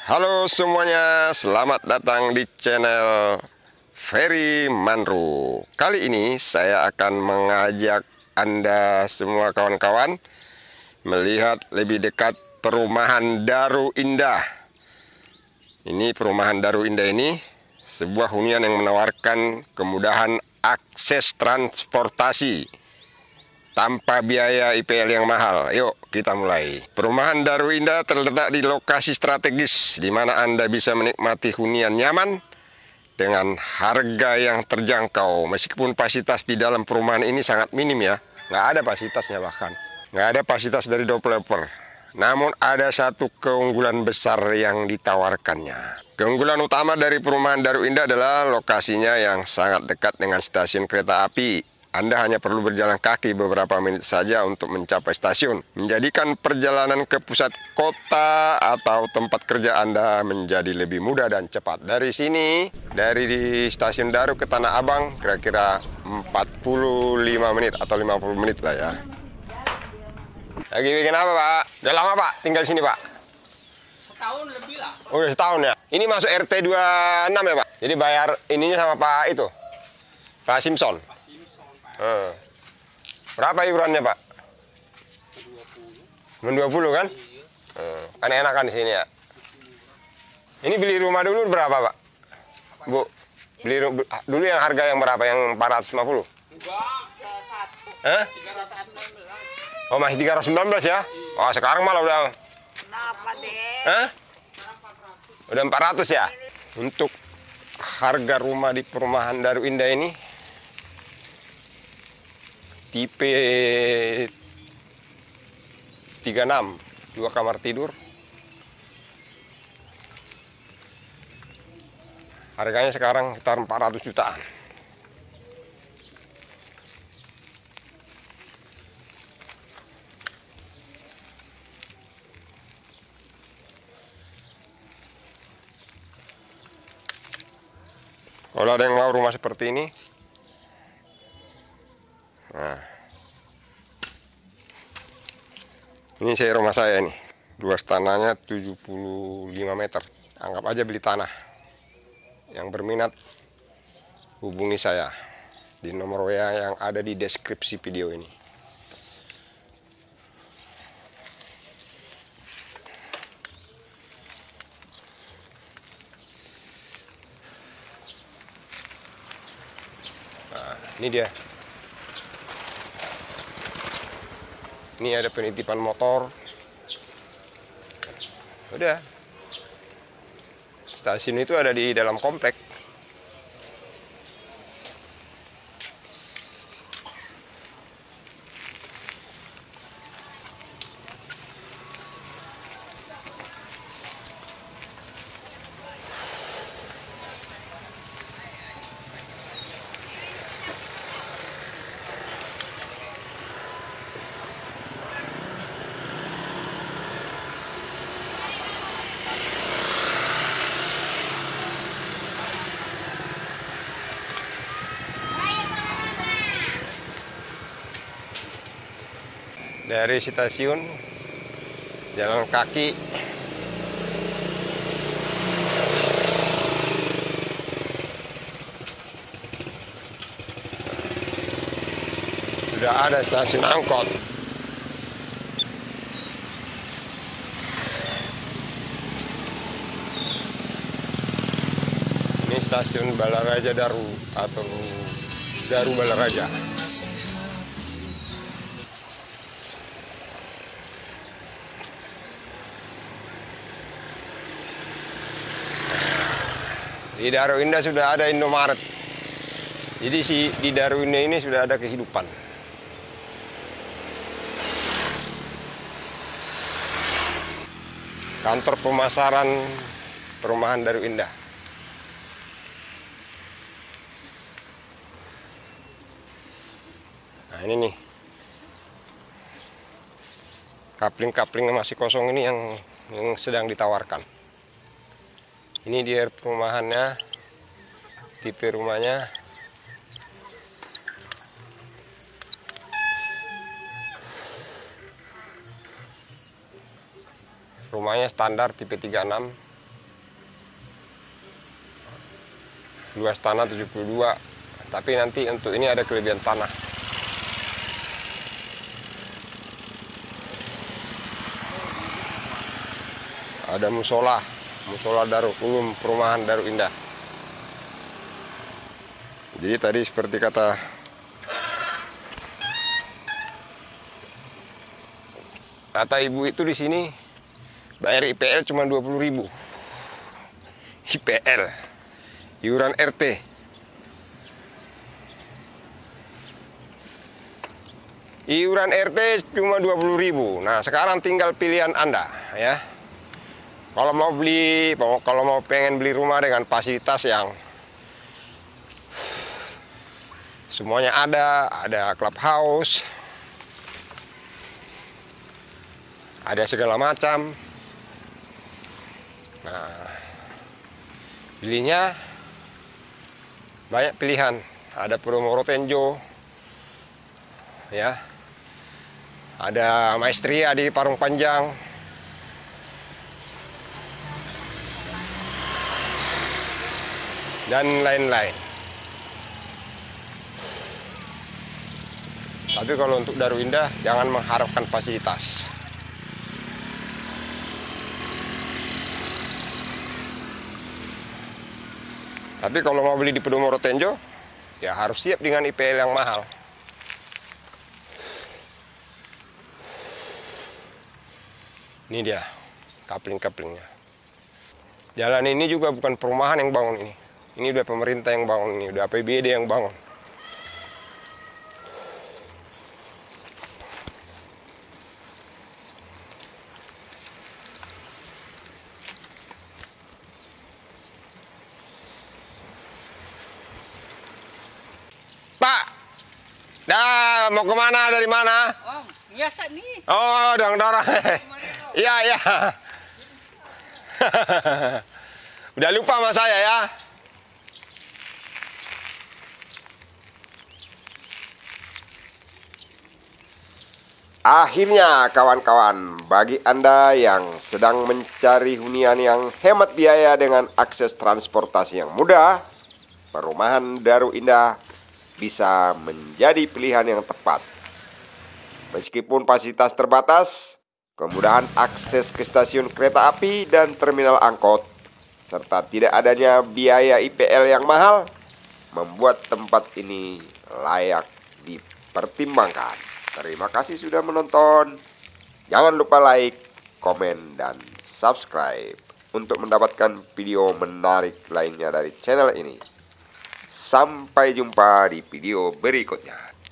Halo semuanya, selamat datang di channel Ferry Manru. Kali ini saya akan mengajak Anda semua kawan-kawan melihat lebih dekat perumahan Daru Indah. Ini perumahan Daru Indah ini sebuah hunian yang menawarkan kemudahan akses transportasi tanpa biaya IPL yang mahal. Yuk kita mulai. Perumahan Daru Indah terletak di lokasi strategis di mana Anda bisa menikmati hunian nyaman dengan harga yang terjangkau. Meskipun fasilitas di dalam perumahan ini sangat minim ya, nggak ada fasilitasnya, bahkan nggak ada fasilitas dari developer. Namun ada satu keunggulan besar yang ditawarkannya. Keunggulan utama dari perumahan Daru Indah adalah lokasinya yang sangat dekat dengan stasiun kereta api. Anda hanya perlu berjalan kaki beberapa menit saja untuk mencapai stasiun, menjadikan perjalanan ke pusat kota atau tempat kerja Anda menjadi lebih mudah dan cepat. Dari sini, dari stasiun Daru ke Tanah Abang, kira-kira 45 menit atau 50 menit lah ya. Lagi bikin apa, Pak? Udah lama, Pak, tinggal sini, Pak? Setahun lebih lah. Udah setahun ya? Ini masuk RT 26 ya, Pak? Jadi bayar ininya sama Pak itu? Pak Simpson? Berapa iurannya, Pak? 20. 20 kan? Kan enakan di sini ya. Ini beli rumah dulu berapa, Pak? Bu, beli dulu yang harga yang berapa? Yang 450? Enggak, satu. Hah? 319. Oh, masih 319 ya? Oh, sekarang malah udah. Kenapa, Dek? Hah? Udah 400 ya? Untuk harga rumah di perumahan Daru Indah ini tipe 36, 2 kamar tidur. Harganya sekarang sekitar 400 jutaan. Kalau ada yang mau rumah seperti ini, nah, ini saya rumah saya nih, luas tanahnya 75 meter. Anggap aja beli tanah. Yang berminat hubungi saya di nomor WA yang ada di deskripsi video ini. Nah, ini dia. Ini ada penitipan motor. Udah. Stasiun itu ada di dalam komplek. Dari stasiun jalan kaki sudah ada stasiun angkot. Ini stasiun Balaraja Daru atau Daru Balaraja. Di Daru Indah sudah ada Indomaret. Jadi di Daru Indah ini sudah ada kehidupan. Kantor pemasaran perumahan Daru Indah. Nah, ini nih. Kapling-kapling yang masih kosong ini yang sedang ditawarkan. Ini dia perumahannya, tipe rumahnya. Rumahnya standar tipe 36, luas tanah 72, tapi nanti untuk ini ada kelebihan tanah. Ada musola Darul Ulum, perumahan Darul Indah. Jadi tadi seperti kata ibu itu, di sini bayar IPL cuma 20.000. IPL, iuran RT. Iuran RT cuma 20.000. Nah, sekarang tinggal pilihan Anda ya. Kalau mau pengen beli rumah dengan fasilitas yang semuanya ada clubhouse, ada segala macam. Nah, belinya banyak pilihan. Ada Podomoro Tenjo, ya, ada Maestria di Parung Panjang, dan lain-lain. Tapi kalau untuk Darul Indah jangan mengharapkan fasilitas. Tapi kalau mau beli di Podomoro Tenjo, ya harus siap dengan IPL yang mahal. Ini dia kapling-kaplingnya. Jalan ini juga bukan perumahan yang bangun ini. Ini udah pemerintah yang bangun, ini udah APBD yang bangun. Mau kemana? Dari mana? Oh, biasa nih. Oh, dorong. Iya, iya. Udah lupa sama saya ya. Akhirnya kawan-kawan, bagi Anda yang sedang mencari hunian yang hemat biaya dengan akses transportasi yang mudah, perumahan Darul Indah bisa menjadi pilihan yang tepat. Meskipun fasilitas terbatas, kemudahan akses ke stasiun kereta api dan terminal angkot, serta tidak adanya biaya IPL yang mahal, membuat tempat ini layak dipertimbangkan. Terima kasih sudah menonton. Jangan lupa like, komen, dan subscribe untuk mendapatkan video menarik lainnya dari channel ini. Sampai jumpa di video berikutnya.